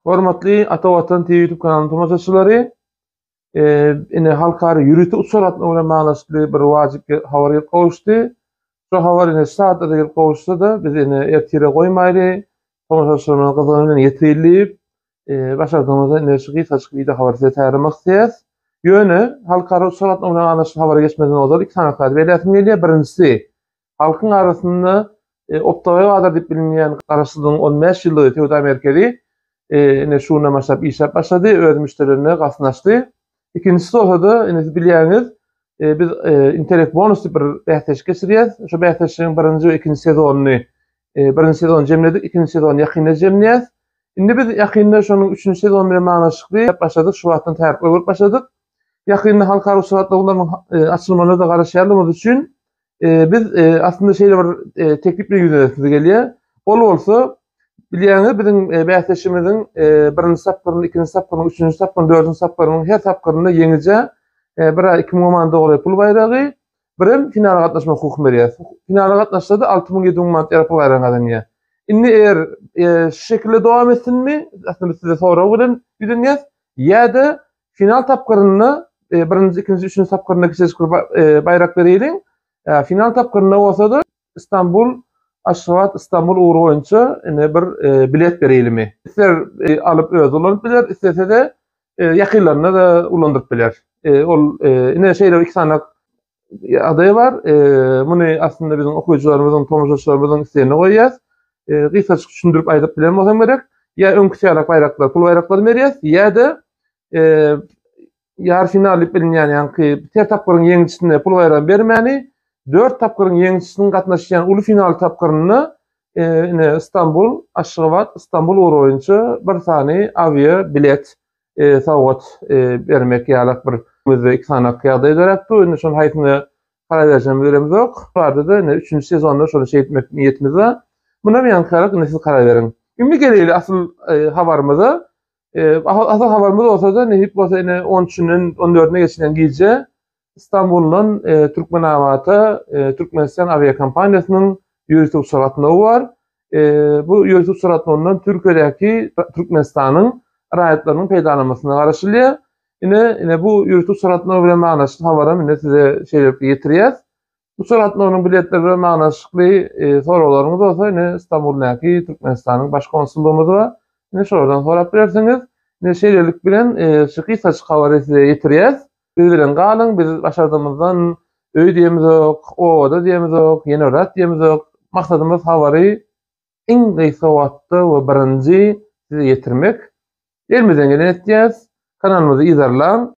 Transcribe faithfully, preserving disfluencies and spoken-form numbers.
Hormatly Ata Watan T V YouTube kanalynyň tomoshaçylary, eee ine halkary ýürüti uçuratny bilen maňlaşykly bir wajyp habar gelip gowuşdy. Şu habar ine saatda gelip gowuşsa da biz ine ertire goýmaýly, tomoshaçylaryň gyzygyny ýetirilip, eee başardığımyzda ine şu gysaçyk video habar size täýärlemek isleýäs. Ýöne halkary uçuratny bilen maňlaşykly habar geçmeden ozar iki sanatlar belirtmem gelýär. Birincisi, halkyň arasynda e, Optaway Badar diýip bilinýän garaşsyzlygyň on beş ýyllygy Tewde Amerikady ene şuna maşap işap başladı, öz müşterilerine gasnaşdy. İkincisi olsa ene bilýäňiz, e, biz e, Internet bonus bir bähtäş geçirýäs. Şu bähtäşiň birinji we ikinji sezonyny, e, birinji sezon jemledik, ikinji sezon ýakynda jemleýäs. Indi biz ýakynda şonuň üçünji sezon bilen maňlaşykly başladyk, şu wagtdan tärik bolup başladyk. Ýakynda halkary uçuratlaryň e, açylmalyna da garaşýarlymyz üçin e, biz e, aslında şeýle bir e, teklip bilen ýüzleşmemiz gelýär. Ol bolsa bilýäňiz biziň e, bähtäşimiziň e, birinji sapgyryň, ikinji sapgyryň, üçünji sapgyryň, dördünji sapgyryň her sapgyrynda ýeňije e, bir iki komanda goýup pul bayragy, birim finala gatnaşma hukuky berýär. Finala gatnaşsa da alty ming ýedi ming manat ýaryp pul bayragy kazanýar. Indi eger e, şu şekilde dowam etsinmi? Aslında size sorag bilen ýüzenýäs. Ýa-da final tapgyryny e, birinji, ikinji, üçünji sapgyrynda geçeşik e, bayrak berýäliň. E, final tapgyrynda bolsa da İstanbul Aşgabat İstanbul uğru boyunca ine bir e, bilet berýärmi. İster e, alıp öz ulanyp biler, isterse de e, ýakynlaryna da ulandyryp biler. E, ol e, ine şeýle iki sanak adaý bar. E, muny aslında biziň okuwçylarymyzyň, tomoshaçylarymyzyň isleýärine goýýas. E, gysaçyk düşündirip aýdyp bilen bolsam gerek. Ya öňkü ýarak bayraklar, pul bayraklar berýäs, ýa-da e, ýar final diýip bilinýän ýa-ni ter tapgyryň ýeňiçisine pul bayragy bermäni, dört tapgyryň ýeňiçisiniň gatnaşýan uly final tapgyryny e, ine İstanbul, Aşgabat, İstanbul uğru boyunça bir sany avia bilet e, sowgat e, bermek ýalak bir müze iki sanak ýagdaý berekdi. Ine şol haýsyny para berjem beremiz ok. Barda da ine üçünji sezonda şol şey etmek niýetimiz bar. Buna bilen karak näsil karar beriň. Indi geleli asyl e, habarymyza. E, asyl habarymyz bolsa da nähip bolsa ine on üçünden on dördüne geçen gije İstanbul'dan e, Türkmenawata, e, Türkmenistan avia kompaniýasynyň ýürütip suratynda bar. E, bu ýürütip suratyndan Türkiýedäki Türkmenistanyň raýatlarynyň peýdalamasyna garaşylýar. Ine ine bu ýürütip suratynda bilen maňlaşykly habarym ine size şeýle ýetirýäs. Bu suratyndan biletleri bilen maňlaşykly e, soraglaryňyz bolsa ine İstanbul'daky Türkmenistanyň baş konsullygymyz bar. Ine şolaryň sorap berersiňiz. Ine şeýlelik bilen e, şu gysaçyk habary size ýetirýäs. Biz bilen galyň, biz başardığımızdan öý diýemiz ok, o da diýemiz ok, ýene rat diýemiz ok. Maksadymyz habary iň gysga wagtda we birinji size ýetirmek. Elimizden gelen etdiýäs. Kanalymyzy izarlaň,